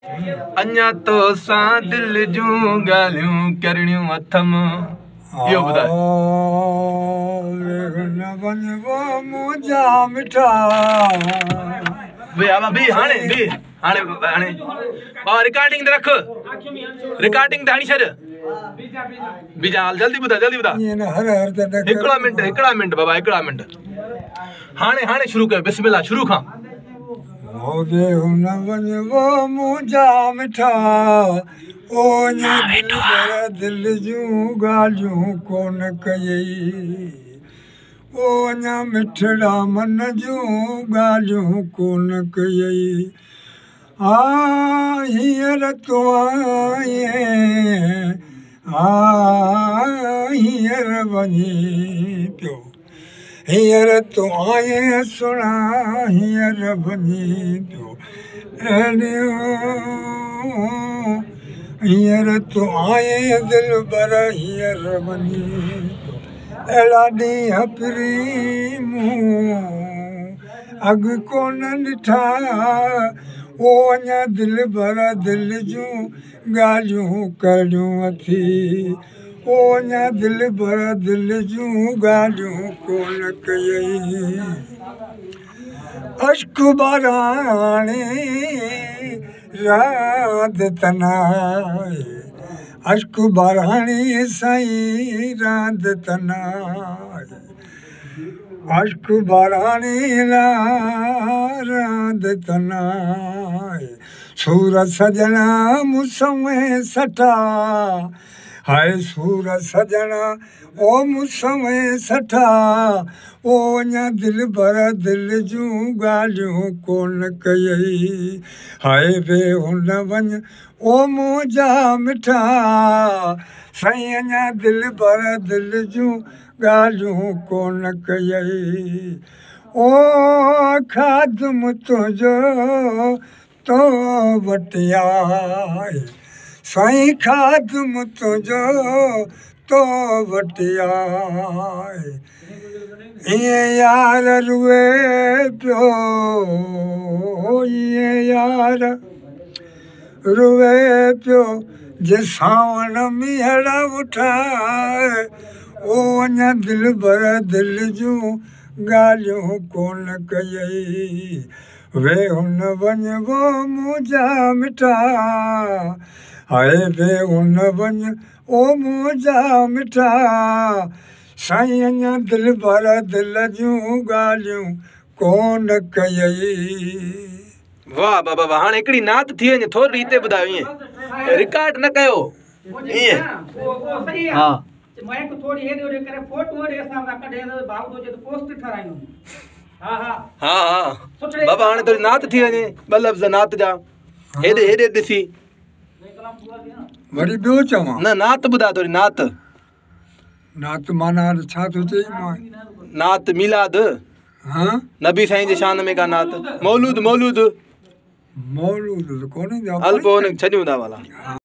अन्या तो सा दिल जूं गालियूं करणियूं अथम यो बुधाए न वञबो मुंहिंजा मिठा वे आवा बी हाणे बाबा रिकॉर्डिंग रख रिकॉर्डिंग ताणी छॾ बीजा जल्दी बुधा हर हर हिकिड़ा मिंट बाबा हिकिड़ा मिंट हाणे शुरू कर बिस्मिल्लाह शुरू खां होगे न वञबो मुंहिंजा मिठा ओ दिल जूं ॻाल्हियूं कोन कयई ओ अञा मिठड़ा मन जूं ॻाल्हियूं कोन कयई हींअर तूं आहीं हींअर वञी पियो हींअर तूं आहीं सुणा हींअर वञी पियो हींअर तूं आहीं दिलि बर हींअर वञी पियो अहिड़ा ॾींहं फिरी मूं अॻु कोन ॾिठा ओ अञा दिलि बर दिलि जूं ॻाल्हियूं करणियूं अथी ओ अञा दिलि बर दिलि जूं ॻाल्हियूं कोन कयई अश्क बाराणे रात तनाए अश्क बाराणे साईं रात तनाए अश्क बाराणे रात तनाए सूर सजना मुसमें सठा हाय सूर सजना ओ मुसमें सठा ओ अञा दिलि बर दिलि जूं ॻाल्हियूं कोन कयई हाय वे हुन वञ ओ मुंहिंजा मिठा साईं अञा दिलि बर दिलि जूं ॻाल्हियूं कोन कयई ओ खादुम तुंहिंजो तो वटि आए साईं खादुम तुंहिंजो तो वटि आए ईअं यार रुए पियो ईअं यार रुए पियो जे सावण मीहड़ उठाए ओ अञा दिलि बर दिलि जूं ॻाल्हियूं कोन कयई वे हुन वञबो मुंहिंजा मिठा हाय वे हुन वञ ओ मुंहिंजा मिठा साईं अञा दिलि बर दिलि जूं ॻाल्हियूं कोन कयई वाह बाबा वाह हाणे हिकिड़ी नात थी वञे थोरी हिते ॿुधायो ईअं रिकॉर्ड न कयो ईअं हा माइक थोड़ी हेॾे होॾे करे फोटो होॾे असां कढे भाउ जो तो पोस्ट ठरायूं हा बाबा हाणे थोरी नात थी वञे ॿ लफ़्ज़ नात जा हेॾे ॾिसी वरी ॿियो चवां न नात ॿुधा थोरी नात माना छा थो चई मां नात मिलाद हाँ नबी साईं जे शान में का नात मौलूद मौलूद कोन्हे हल पोइ छॾियूं था भला